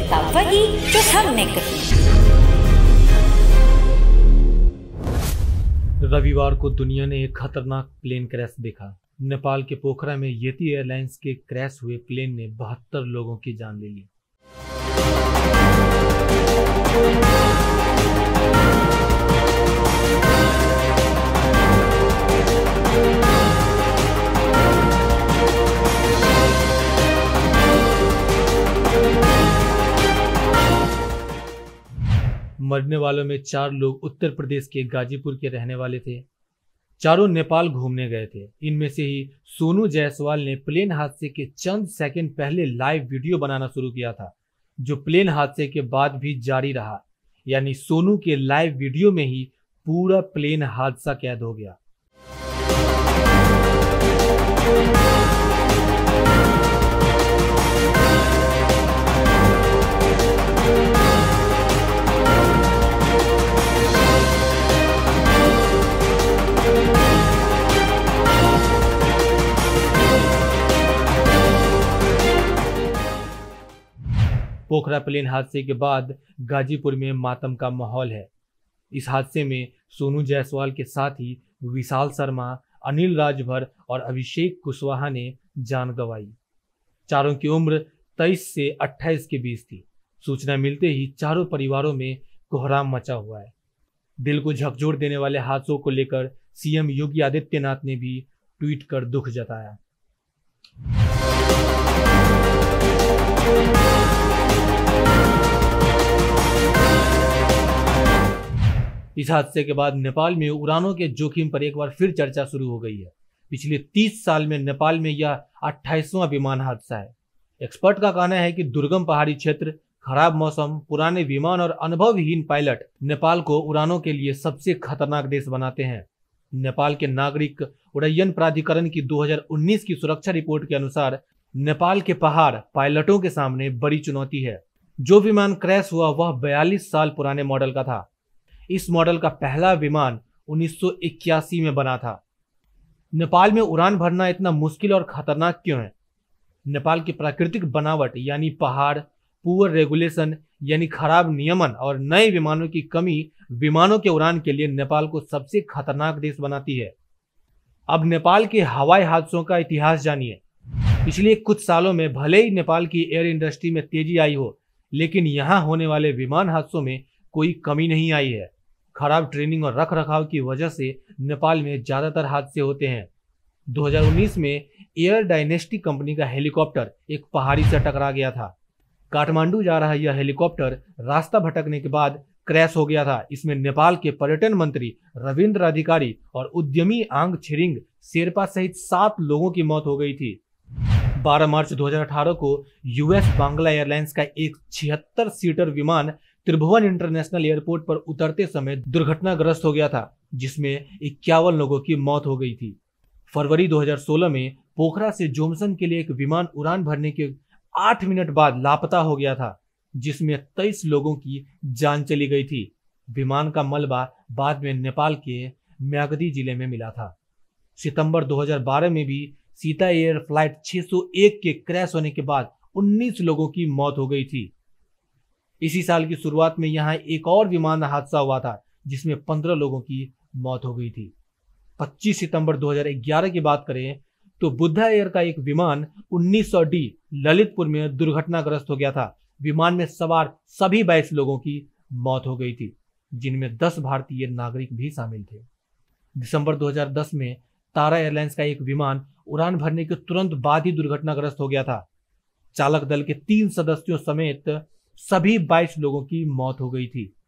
था वही जो हमने कही। रविवार को दुनिया ने एक खतरनाक प्लेन क्रैश देखा। नेपाल के पोखरा में येती एयरलाइंस के क्रैश हुए प्लेन ने 72 लोगों की जान ले ली। मरने वालों में 4 लोग उत्तर प्रदेश के गाजीपुर के रहने वाले थे। चारों नेपाल घूमने गए थे। इनमें से ही सोनू जायसवाल ने प्लेन हादसे के चंद सेकंड पहले लाइव वीडियो बनाना शुरू किया था, जो प्लेन हादसे के बाद भी जारी रहा। यानी सोनू के लाइव वीडियो में ही पूरा प्लेन हादसा कैद हो गया। पोखरा प्लेन हादसे के बाद गाजीपुर में मातम का माहौल है। इस हादसे में सोनू जायसवाल के साथ ही विशाल शर्मा, अनिल राजभर और अभिषेक कुशवाहा ने जान गंवाई। चारों की उम्र 23 से 28 के बीच थी। सूचना मिलते ही चारों परिवारों में कोहराम मचा हुआ है। दिल को झकझोर देने वाले हादसों को लेकर सीएम योगी आदित्यनाथ ने भी ट्वीट कर दुख जताया। इस हादसे के बाद नेपाल में उड़ानों के जोखिम पर एक बार फिर चर्चा शुरू हो गई है। पिछले 30 साल में नेपाल में यह 28वां विमान हादसा है। एक्सपर्ट का कहना है कि दुर्गम पहाड़ी क्षेत्र, खराब मौसम, पुराने विमान और अनुभवहीन पायलट नेपाल को उड़ानों के लिए सबसे खतरनाक देश बनाते हैं। नेपाल के नागरिक उड्डयन प्राधिकरण की 2019 की सुरक्षा रिपोर्ट के अनुसार नेपाल के पहाड़ पायलटों के सामने बड़ी चुनौती है। जो विमान क्रैश हुआ वह 42 साल पुराने मॉडल का था। इस मॉडल का पहला विमान 1981 में बना था। नेपाल में उड़ान भरना इतना मुश्किल और खतरनाक क्यों है? नेपाल की प्राकृतिक बनावट यानी पहाड़, पुअर रेगुलेशन यानी खराब नियमन और नए विमानों की कमी विमानों के उड़ान के लिए नेपाल को सबसे खतरनाक देश बनाती है। अब नेपाल के हवाई हादसों का इतिहास जानिए। पिछले कुछ सालों में भले ही नेपाल की एयर इंडस्ट्री में तेजी आई हो, लेकिन यहाँ होने वाले विमान हादसों में कोई कमी नहीं आई है। खराब ट्रेनिंग और रखरखाव की वजह से नेपाल में ज्यादातर हादसे होते हैं। 2019 में एयर डायनेस्टी कंपनी का हेलीकॉप्टर एक पहाड़ी से टकरा गया था। काठमांडू जा रहा यह हेलीकॉप्टर रास्ता भटकने के बाद क्रैश हो गया था। इसमें नेपाल के पर्यटन मंत्री रविंद्र अधिकारी और उद्यमी आंग छिरिंग शेरपा सहित 7 लोगों की मौत हो गई थी। 12 मार्च 2018 को यूएस बांग्ला एयरलाइंस का एक 76 सीटर विमान त्रिभुवन इंटरनेशनल एयरपोर्ट पर उतरते समय दुर्घटनाग्रस्त हो गया था, जिसमें 51 लोगों की मौत हो गई थी। फरवरी 2016 में पोखरा से जोमसन के लिए एक विमान उड़ान भरने के 8 मिनट बाद लापता हो गया था, जिसमें 23 लोगों की जान चली गई थी। विमान का मलबा बाद में नेपाल के म्यागदी जिले में मिला था। सितंबर 2012 में भी सीता एयर फ्लाइट 601 के क्रैश होने के बाद 19 लोगों की मौत हो गई थी। इसी साल की शुरुआत में यहाँ एक और विमान हादसा हुआ था, जिसमें 15 लोगों की मौत हो गई थी। 25 सितंबर 2011 की बात करें तो बुद्धा एयर का एक विमान 1900D ललितपुर में दुर्घटनाग्रस्त हो गया था। विमान में सवार सभी 22 लोगों की मौत हो गई थी, जिनमें 10 भारतीय नागरिक भी शामिल थे। दिसंबर 2010 में तारा एयरलाइंस का एक विमान उड़ान भरने के तुरंत बाद ही दुर्घटनाग्रस्त हो गया था। चालक दल के 3 सदस्यों समेत सभी 22 लोगों की मौत हो गई थी।